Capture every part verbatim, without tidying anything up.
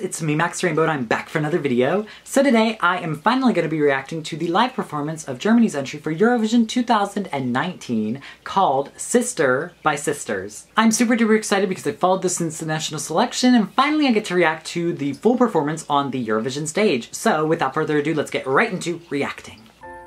it's me, Max Rainbow, and I'm back for another video. So today, I am finally going to be reacting to the live performance of Germany's entry for Eurovision two thousand nineteen, called Sister by Sisters. I'm super duper excited because I followed this since the national selection, and finally I get to react to the full performance on the Eurovision stage. So without further ado, let's get right into reacting.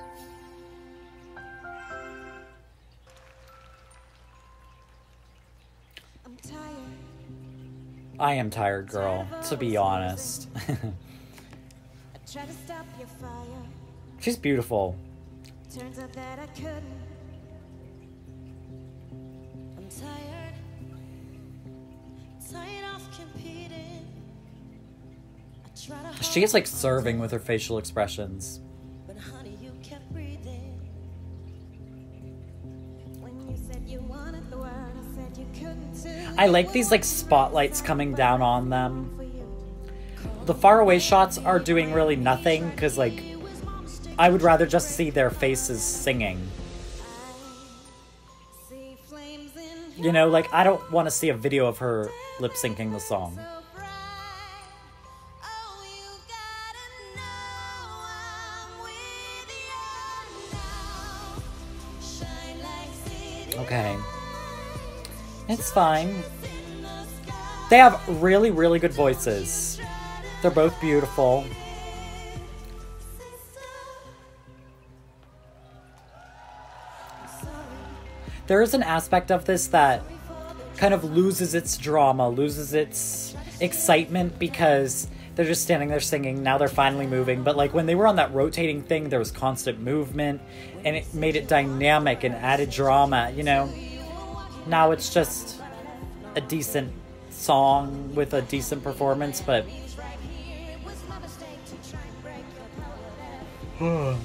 I am tired, girl, to be honest. She's beautiful. Turns out that I couldn't. I'm tired. Tired of competing. She is like serving with her facial expressions. But honey, you kept breathing. When you said you wanted the world, I said you couldn't. I like these like spotlights coming down on them. The faraway shots are doing really nothing because like I would rather just see their faces singing. You know, like I don't want to see a video of her lip syncing the song. Okay. It's fine. They have really, really good voices. They're both beautiful. There is an aspect of this that kind of loses its drama, loses its excitement because they're just standing there singing. Now they're finally moving. But like when they were on that rotating thing, there was constant movement and it made it dynamic and added drama, you know? Now it's just a decent song with a decent performance, but hmm.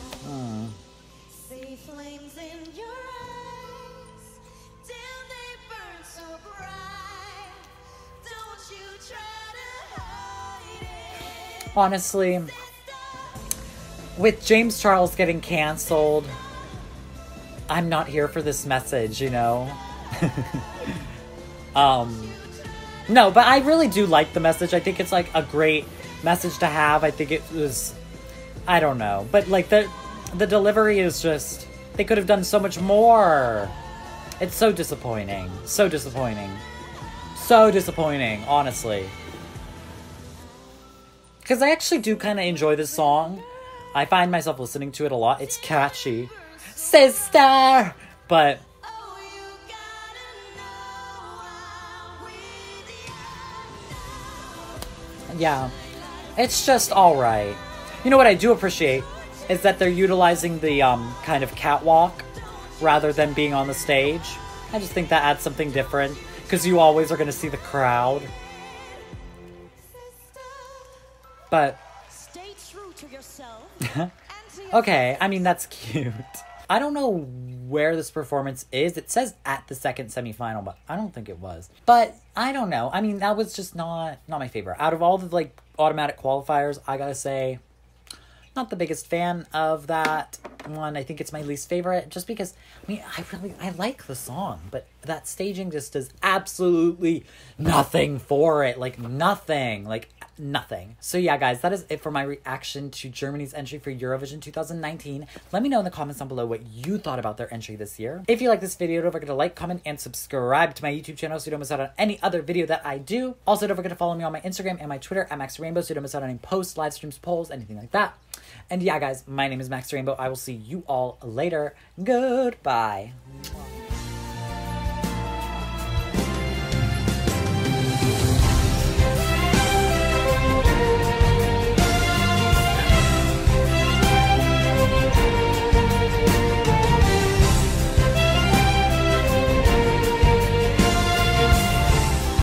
Honestly, with James Charles getting canceled, I'm not here for this message, you know? um, no, but I really do like the message. I think it's like a great message to have. I think it was, I don't know. But like the, the delivery is just, they could have done so much more. It's so disappointing. So disappointing. So disappointing, honestly. Because I actually do kind of enjoy this song. I find myself listening to it a lot. It's catchy. Sister! But yeah, it's just alright. You know what I do appreciate is that they're utilizing the um, kind of catwalk rather than being on the stage. I just think that adds something different because you always are going to see the crowd. But stay true to yourself. Okay, I mean, that's cute. I don't know where this performance is. It says at the second semifinal, but I don't think it was. But I don't know. I mean, that was just not not my favorite. Out of all the like automatic qualifiers, I gotta say, not the biggest fan of that one. I think it's my least favorite just because, I mean, I really, I like the song, but that staging just does absolutely nothing for it. Like, nothing. Like, nothing. So yeah, guys, that is it for my reaction to Germany's entry for Eurovision two thousand nineteen. Let me know in the comments down below what you thought about their entry this year. If you like this video, don't forget to like, comment, and subscribe to my YouTube channel so you don't miss out on any other video that I do. Also, don't forget to follow me on my Instagram and my Twitter at Max Rainbow so you don't miss out on any posts, live streams, polls, anything like that. And yeah, guys, my name is Max Rainbow. I will see you all later. Goodbye.